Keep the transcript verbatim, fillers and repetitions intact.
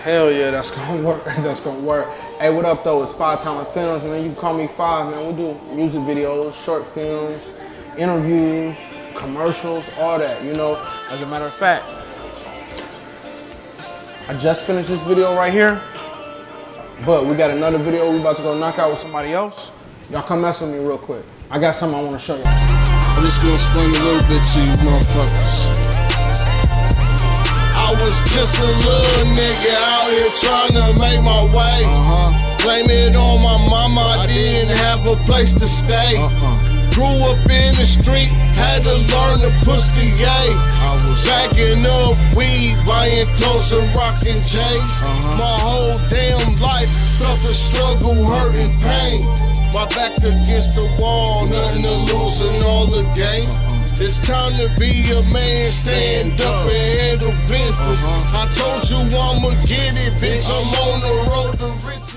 Hell yeah, that's gonna work. That's gonna work. Hey, what up though? It's Five Talent Films, man. You can call me Five, man. We do music videos, short films, interviews, commercials, all that, you know. As a matter of fact, I just finished this video right here, but we got another video we about to go knock out with somebody else. Y'all come mess with me real quick. I got something I want to show y'all. I'm just gonna explain a little bit to you motherfuckers. I was just a little nigga out here trying to make my way. Uh-huh. Blame it on my mama, I, I didn't did. have a place to stay. Uh-uh. Grew up in the street, had to learn to push the yay. I was backing up weed, buying clothes and rocking J's. Uh-huh. My whole damn life felt the struggle, hurt and pain. My back against the wall, nothing to lose in all the game. Uh-huh. It's time to be a man, stand up and handle business. Uh-huh. I told you I'ma get it, bitch. I'm on the road to riches.